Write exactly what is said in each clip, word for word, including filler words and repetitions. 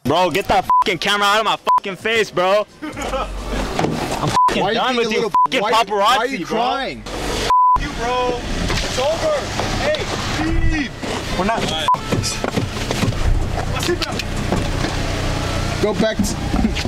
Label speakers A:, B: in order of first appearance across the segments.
A: Bro, get that fucking camera out of my fucking face, bro. I'm fucking
B: why
A: done with you
B: little,
A: fucking
B: why,
A: paparazzi,
B: why are you
A: bro.
B: crying?
C: You, bro. It's over. Hey, Steve.
A: We're not.
C: Right. What's it about?
B: Go back to...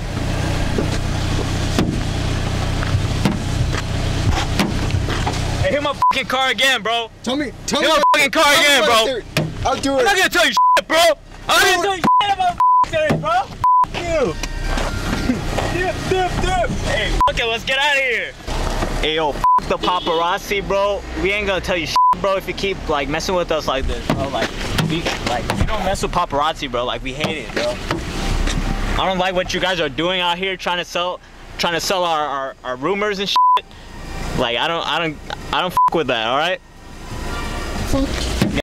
A: Hey, hit my fucking car again, bro.
B: Tell me, tell
A: hit
B: me.
A: my fucking car again, bro.
B: I'll do it.
A: I'm not gonna tell you shit, bro. I'm not gonna tell you shit about serious, bro. You. Dip, dip, dip. Hey, okay, let's get out of here. Hey, yo, f the paparazzi, bro. We ain't gonna tell you shit, bro, if you keep like messing with us like this, bro. Like, we, like, we don't mess with paparazzi, bro. Like, we hate it, bro. I don't like what you guys are doing out here, trying to sell, trying to sell our, our, our rumors and shit. Like, I don't, I don't, I don't f with that. All right.